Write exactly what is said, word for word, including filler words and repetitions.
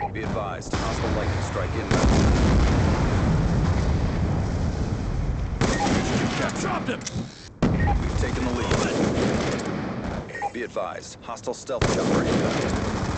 Be advised, hostile lightning strike inbound. Dropped him! We've taken the lead. Be advised, hostile stealth chopper inbound.